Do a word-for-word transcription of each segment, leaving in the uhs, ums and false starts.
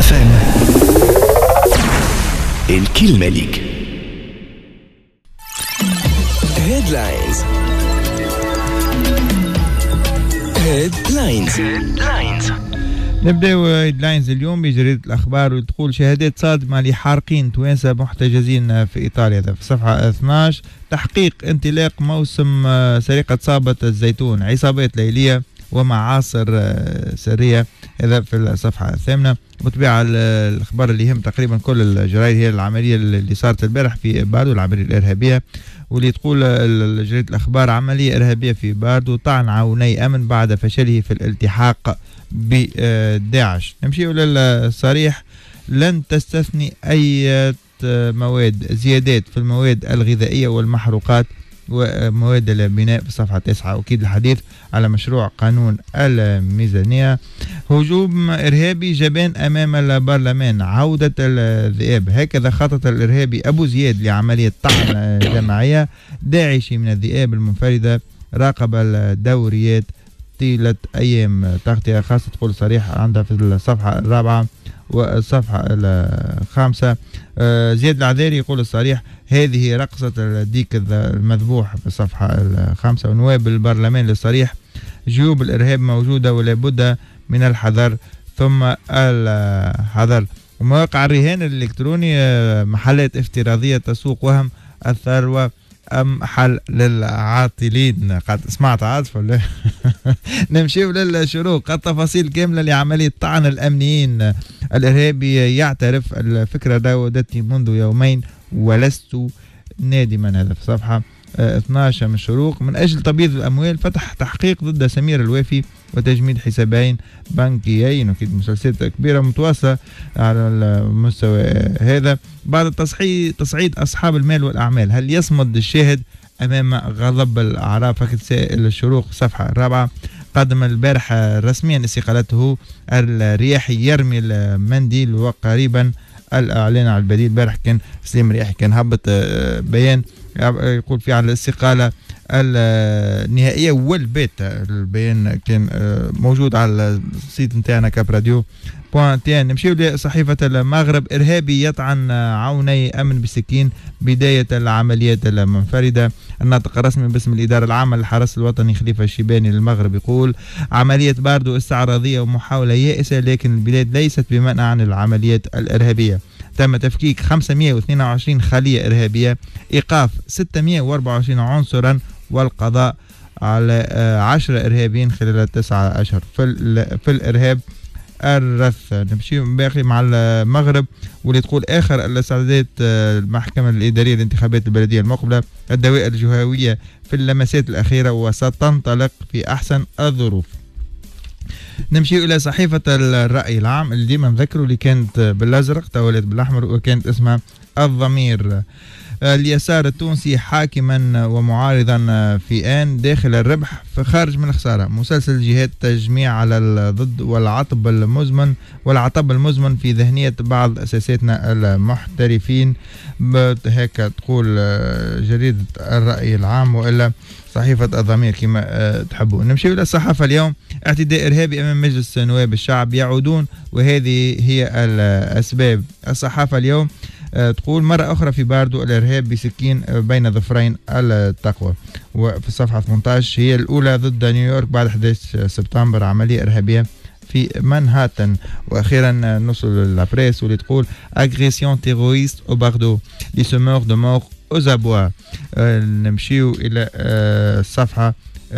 اف ام. الكلمة ليك. هيدلاينز. هيدلاينز. هيدلاينز. نبداو هيدلاينز اليوم بجريدة الأخبار وتقول شهادات صادمة لحارقين توانسة محتجزين في إيطاليا. في صفحة اثناش تحقيق انطلاق موسم سرقة صابة الزيتون، عصابات ليلية ومعاصر سرية. هذا في الصفحة الثامنة. بطبيعة الأخبار اللي يهم تقريبا كل الجرايد هي العملية اللي صارت البارح في باردو، العملية الإرهابية، واللي تقول جريدة الأخبار عملية إرهابية في باردو، طعن عوني أمن بعد فشله في الالتحاق بداعش. نمشي للصريح. لن تستثني أي مواد زيادات في المواد الغذائية والمحروقات ومواد البناء في صفحة تسعة. وأكيد الحديث على مشروع قانون الميزانية. هجوم إرهابي جبان أمام البرلمان، عودة الذئاب، هكذا خطط الإرهابي أبو زياد لعملية طعن جماعية. داعشي من الذئاب المنفردة راقب الدوريات طيلة أيام. تغطية خاصة تقول صريح عندها في الصفحة الرابعة والصفحة الخامسة. زياد العذاري يقول الصريح هذه رقصة الديك المذبوح في الصفحة الخامسة. ونواب البرلمان للصريح جيوب الإرهاب موجودة ولا بد من الحذر ثم الحذر. ومواقع الرهان الإلكتروني محلات افتراضية تسوق وهم الثروة أم حل للعاطلين. قد سمعت عاطف ولا نمشيو للشروق. التفاصيل كاملة لعملية طعن الأمنيين. الإرهابي يعترف الفكرة راودتني منذ يومين ولست نادما. هذا في صفحة اثناشر من الشروق. من أجل تبييض الأموال فتح تحقيق ضد سمير الوافي وتجميد حسابين بنكيين. وكيد مسلسلات كبيرة متواصلة على المستوى هذا. بعد التصحيح تصعيد أصحاب المال والأعمال، هل يصمد الشاهد أمام غضب الأعراب؟ فقد سائل الشروق صفحة الرابعة. قدم البارح رسميا استقالته الرياحي يرمي المنديل، وقريبا الإعلان على البديل. البارح كان سليم رياحي كان هبط بيان يقول فيه على الاستقالة النهائية والبيت. البيان كان موجود على السيت نتاعنا كاب راديو بوانتين. نمشيو لصحيفة المغرب. إرهابي يطعن عوني أمن بسكين، بداية العمليات المنفردة. الناطق الرسمي باسم الإدارة العامة للحرس الوطني خليفة الشيباني للمغرب يقول عملية باردو استعراضية ومحاولة يائسة، لكن البلاد ليست بمنع عن العمليات الإرهابية. تم تفكيك خمسمائة واثنين وعشرين خلية إرهابية، إيقاف ستمائة وأربعة وعشرين عنصرا، والقضاء على عشرة إرهابيين خلال تسعة أشهر في, في الإرهاب الرث. نمشي باقي مع المغرب واللي تقول آخر الاستعدادات المحكمة الإدارية للانتخابات البلدية المقبلة. الدوائر الجهوية في اللمسات الأخيرة وستنطلق في أحسن الظروف. نمشي إلى صحيفة الرأي العام اللي ديما نذكروا اللي كانت بالأزرق تولت بالأحمر وكانت اسمها الضمير. اليسار التونسي حاكما ومعارضا في آن، داخل الربح فخارج من الخسارة. مسلسل جهات تجميع على الضد والعطب المزمن والعطب المزمن في ذهنية بعض أساساتنا المحترفين. هيك تقول جريدة الرأي العام وإلا صحيفة الضمير كما تحبون. نمشي إلى الصحافة اليوم. اعتداء إرهابي أمام مجلس نواب الشعب يعودون وهذه هي الأسباب. الصحافة اليوم تقول مرة أخرى في باردو الإرهاب بسكين بين ظفرين التقوى. وفي الصفحة ثمانية عشر هي الأولى ضد نيويورك بعد أحد عشر سبتمبر، عملية إرهابية في منهاتن. وأخيرا نوصل للبريس واللي تقول أغريسيون تيرويست أو باردو لي سمور دو مور أوز أبوا. نمشيو إلى الصفحة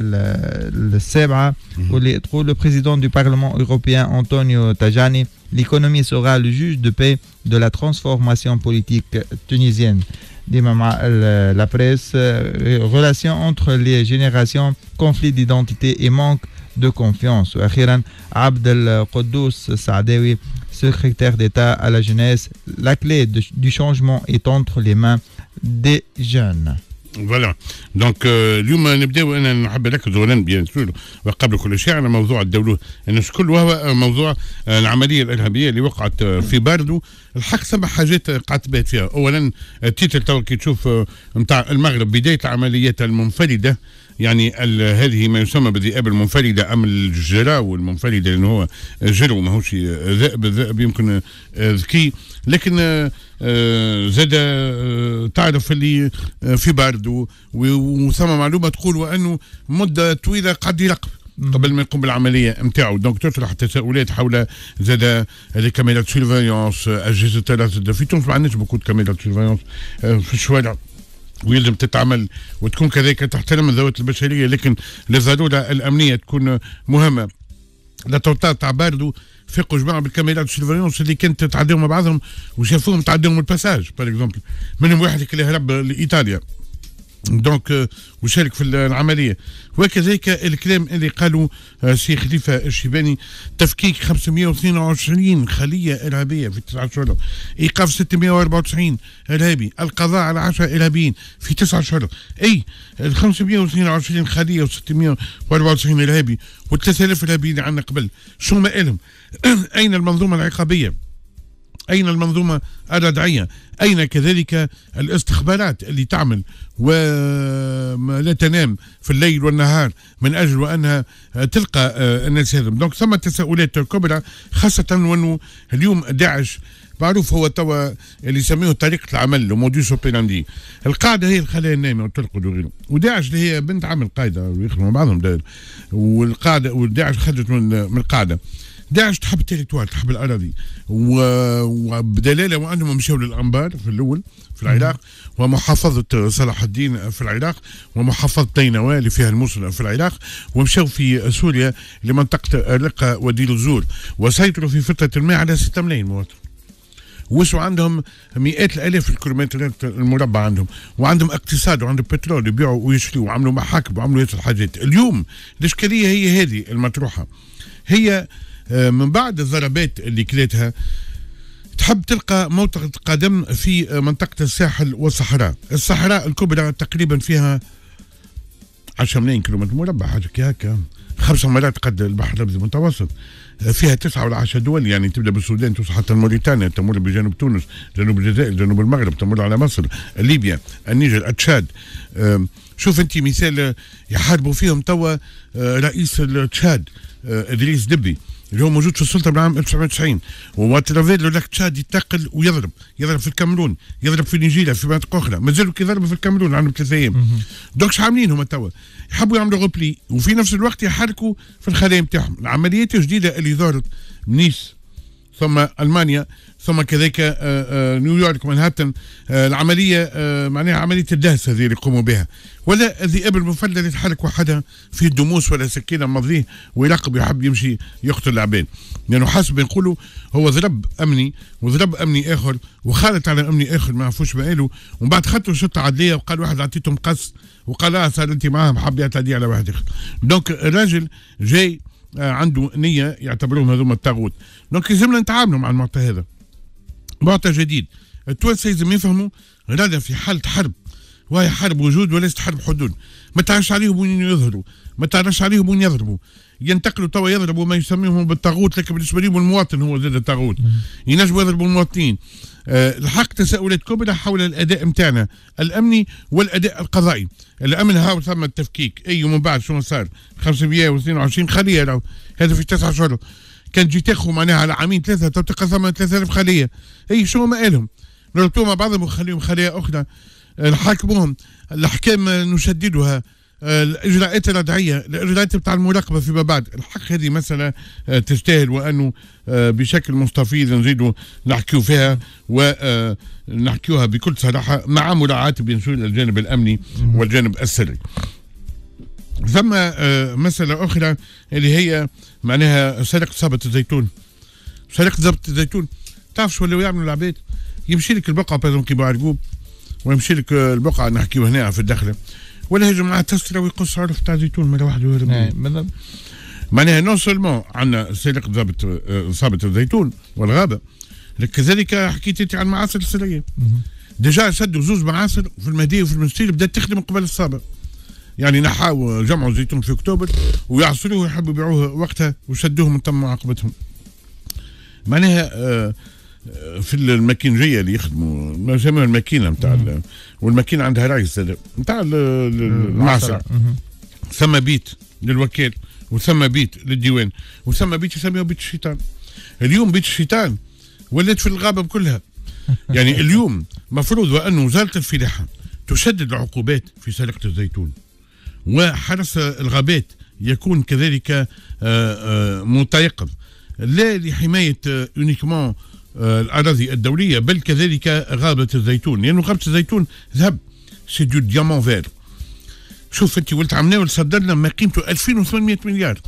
السابعة واللي تقول le président du Parlement européen Antonio Tajani l'économie sera le juge de paix de la transformation politique tunisienne. ديما مع la presse. relation entre les générations, conflit d'identité et manque de confiance. وأخيرا عبد القدوس السعداوي secrétaire d'État à la jeunesse, la clé de, du changement est entre les mains des jeunes. فوالا دونك اليوم نبداو. انا نحب نركز اولا بيان سور وقبل كل شيء على موضوع الدولة الناس كل، وهو موضوع العمليه الارهابيه اللي وقعت في باردو. الحق سبع حاجات قعدت بات فيها. اولا التيتر تو كي تشوف نتاع المغرب بدايه العمليات المنفرده يعني هذه ما يسمى بالذئاب المنفردة أم الجراو المنفردة، لأنه هو جرو ماهوش ذئب. الذئب يمكن ذكي، لكن زاد تعرف اللي في بارد، وثم معلومة تقول وأنه مدة طويلة قد يرقب قبل ما يقوم بالعمليه نتاعو. دونك تطرح تساؤلات حول زاد الكاميرات سيرفايونس، اجهزه الرصد. في تونس ما عندناش بوكو كاميرات سيرفايونس في الشوارع، ويلزم تتعمل وتكون كذلك تحترم الذوات البشريه، لكن للضروره الامنيه تكون مهمه. لا توطا تاع باردو فيقوا جماعه بالكاميرات سيرفايونس اللي كانت تعديهم مع بعضهم وشافوهم تعديهم الباساج باغ اكزومبل، منهم واحد اللي هرب لايطاليا دونك وشارك في العمليه. وكذلك الكلام اللي قالوا سي خليفه الشيباني، تفكيك خمسمائة واثنين وعشرين خليه ارهابيه في تسعة اشهر، ايقاف ستمائة وأربعة وتسعين ارهابي، القضاء على عشرة ارهابيين في تسعة اشهر. اي خمسمائة واثنين وعشرين خليه وستمائة وأربعة وتسعين ارهابي و3000 ارهابي اللي عندنا قبل، شو ما قالهم؟ اين المنظومه العقابيه؟ أين المنظومة الردعية؟ أين كذلك الاستخبارات اللي تعمل ولا تنام في الليل والنهار من أجل أنها تلقى الناس هذم؟ دونك ثم تساؤلات كبرى، خاصة وأنه اليوم داعش معروف هو توا اللي يسميه طريقة العمل لو موديوس اوبيراندي. القاعدة هي الخلايا النايمة وترقد وغيره، وداعش اللي هي بنت عم القاعدة ويخدموا بعضهم داير، والقاعدة وداعش خرجت من من القاعدة. داعش تحب التريتوار، تحب الاراضي، وبدلاله وانهم مشاو للانبار في الاول في العراق، ومحافظه صلاح الدين في العراق، ومحافظه نينوى اللي فيها الموصل في العراق، ومشاو في سوريا لمنطقه رقه ودير الزور، وسيطروا في فتره ما على ستة ملايين مواطن. وسوا عندهم مئات الالاف الكيلومترات المربع عندهم، وعندهم اقتصاد وعندهم بترول يبيعوا ويشتروا، وعملوا محاكم وعملوا ياسر حاجات. اليوم الاشكاليه هي هذه المطروحه، هي من بعد الضربات اللي كلتها تحب تلقى موطئ قدم في منطقة الساحل والصحراء. الصحراء الكبرى تقريبا فيها عشرة ملايين كيلومتر مربع، حاجة كي هكا، خمسة مرات قد البحر الأبيض المتوسط. فيها تسعة ولا عشرة دول، يعني تبدا بالسودان توصل حتى موريتانيا، تمر بجنوب تونس، جنوب الجزائر، جنوب المغرب، تمر على مصر، ليبيا، النيجر، تشاد. شوف انت مثال يحاربوا فيهم توا رئيس تشاد ادريس دبي اللي هو موجود في السلطه من عام ألف وتسعمائة وتسعين، وترافير لك تشاد يتقل ويضرب، يضرب في الكامرون، يضرب في نيجيريا، في مناطق اخرى، مازالوا كيضربوا في الكامرون عندهم ثلاث ايام. دونك شو عاملين هما توا؟ يحبوا يعملوا غوبلي، وفي نفس الوقت يحركوا في الخلايا نتاعهم. العمليات الجديده اللي ظهرت نيس ثم المانيا ثم كذلك نيويورك مانهاتن، العمليه معناها عمليه الدهس هذه اللي يقوموا بها، ولا الذئاب المفلة اللي تحرك وحدها في الدموس ولا سكينه مضيه ويراقب يحب يمشي يقتل العباد، لانه يعني حسب يقولوا هو ضرب امني وضرب امني اخر وخالت على امني اخر ما عرفوش ما قالوا، ومن بعد خدوا شرطه عدليه وقال واحد اعطيته مقص وقال اه صار انت معاهم حب يعتدي على واحد اخر. دونك الراجل جاي عنده نيه يعتبروهم هذوما الطاغوت. دونك لازمنا نتعاملوا مع المعطى هذا، معطى جديد. التوانسه لازم يفهموا رانا في حاله حرب، وهي حرب وجود وليست حرب حدود. ما تعرفش عليهم وين يظهروا، ما تعرفش عليهم وين يضربوا، ينتقلوا توا يضربوا ما يسميهم بالطاغوت، لكن بالنسبه لهم المواطن هو زاد الطاغوت. ينجموا يضربوا المواطنين. أه الحق تساؤلات كبرى حول الاداء نتاعنا الامني والاداء القضائي. الامن هاو ثم التفكيك، اي ومن بعد شنو صار؟ خمسمائة واثنين وعشرين خليه راهو هذا في تسعة اشهر. كان جي تاخذوا معناها على عامين ثلاثه تلقى ثم ثلاثة آلاف خليه. اي شنو ما قالهم؟ نربطوهم مع بعضهم ونخليهم خليه اخرى، نحاكموهم، الاحكام نشددها، الاجراءات الردعيه، الاجراءات بتاع المراقبه فيما بعد. الحق هذه مساله تستاهل، وانه بشكل مستفيض نزيدوا نحكيو فيها ونحكيوها بكل صراحه مع مراعاه بين الجانب الامني والجانب السري. ثم مساله اخرى اللي هي معناها سرقه صابه الزيتون. سرقه صابه الزيتون تعرف شو اللي يعملوا العباد؟ يمشي لك البقعه بازون كيبو عرقوب، ويمشي لك البقعه نحكيو هنا في الدخله، ولا يجي معاه تسرى ويقص عرف تاع زيتون مره واحده ويهرب. معناها نون سولمون عندنا سرقه ضابط صابه الزيتون والغابه، كذلك حكيت انت عن معاصر السريه. ديجا شدوا زوز معاصر في المهديه وفي المنستير بدات تخدم قبل الصابه. يعني نحاو جمعوا الزيتون في اكتوبر ويعصروه ويحبوا يبيعوه وقتها وشدوهم وتم معاقبتهم. معناها آه في الماكينجيه اللي يخدموا ما يسموها الماكينه نتاع، والماكينه عندها رايس نتاع المعصره. ثم بيت للوكيل وثم بيت للديوان وثم بيت يسميه بيت الشيطان. اليوم بيت الشيطان ولات في الغابة كلها. يعني اليوم مفروض وأن وزارة الفلاحة تشدد العقوبات في سرقة الزيتون، وحرس الغابات يكون كذلك متيقظ لا لحماية يونيكمون الأراضي الدولية بل كذلك غابة الزيتون، لأنه غابة الزيتون ذهب سي دو ديامون فير. شوف انت ولت عمناول صدر لنا ما قيمته ألفين وثمانمائة مليار،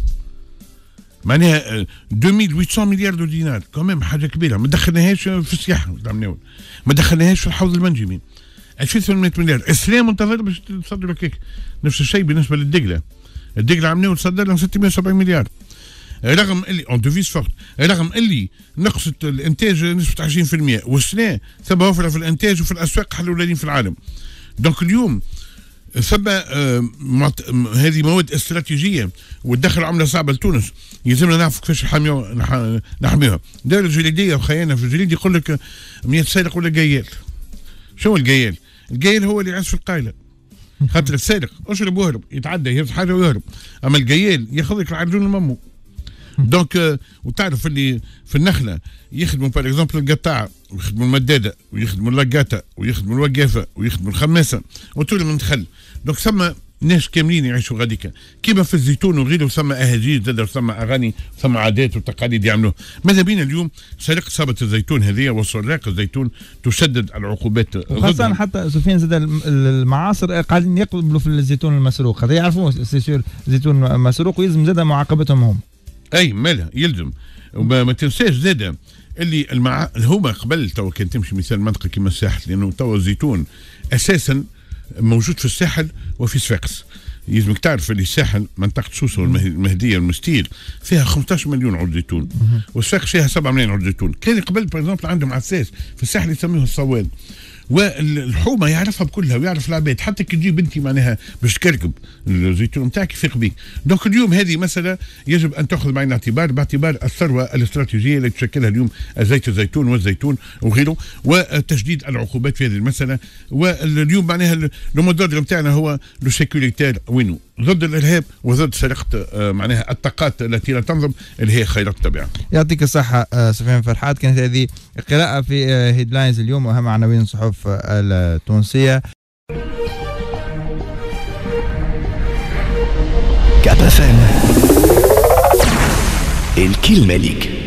معناها ألفين وثمانمائة مليار دو دينار، كمان حاجه كبيره. ما دخلناهاش في السياحه ولت عمناول، ما دخلناهاش في الحوض المنجمي. ألفين وثمانمائة مليار اسلام منتظر باش تصدروا هيك. نفس الشيء بالنسبه للدقله، الدقله عمناول صدر لهم ستمائة وسبعين مليار، رغم اللي اون ديفيز فورت، رغم اللي نقصت الانتاج نسبه عشرين بالمئة، والسنه ثم وفره في الانتاج وفي الاسواق حلولين في العالم. دونك اليوم ثم آه هذه مواد استراتيجيه وتدخل عمله صعبه لتونس، يلزمنا نعرف كيفاش نحميوها نحميوها. دار الجليديه وخيانا في الجليد يقول لك مية سارق ولا قيال. شو القيال؟ القيال هو اللي يعيش في القايله، خاطر السارق اشرب واهرب، يتعدى يهز حاجه ويهرب، اما القيال ياخذ لك العرجون لمامو. دونك آه وتعرف اللي في النخله يخدموا باغ اكزومبل القطاعه ويخدموا المداده ويخدموا اللاقاته ويخدموا الوقافه ويخدموا الخماسه وطول من دخل. دونك ثم ناس كاملين يعيشوا غاديكا كيما في الزيتون وغيره، ثم اهاجيز زاد ثم اغاني ثم عادات وتقاليد يعملوه. ماذا بينا اليوم سرقه صابه الزيتون هذه وسراق الزيتون تشدد العقوبات وخاصة حتى سفيان زاد المعاصر قاعدين يقبلوا في الزيتون المسروق، هذا يعرفوا سيسير زيتون مسروق ويلزم زاد معاقبتهم هم. اي مالها يلزم. وما ما تنساش زاد اللي المع... هما قبل تو كان تمشي مثال منطقه كما الساحل، لانه تو الزيتون اساسا موجود في الساحل وفي صفاقس. يلزمك تعرف اللي الساحل منطقه سوسه والمهديه والمستير فيها خمسة عشر مليون عود زيتون، والصفاقس فيها سبعة ملايين عود زيتون. كان قبل باغ عندهم عساس في الساحل يسموه الصواد، والحومه يعرفها بكلها ويعرف العباد، حتى كي تجيب انت معناها باش تكركب الزيتون نتاعك يفيق بيك. دونك اليوم هذه مساله يجب ان تاخذ بعين الاعتبار باعتبار الثروه الاستراتيجيه اللي تشكلها اليوم زيت الزيتون والزيتون وغيره، وتشديد العقوبات في هذه المساله. واليوم معناها الموديل نتاعنا هو لو سيكوريتير وينو، ضد الارهاب وضد سرقه معناها الطاقات التي لا تنضب اللي هي خيرات الطبيعه. يعطيك الصحه سفيان فرحات. كانت هذه قراءه في هيدلاينز اليوم واهم عناوين الصحف التونسيه. كاب اف ام الكلمه ليك.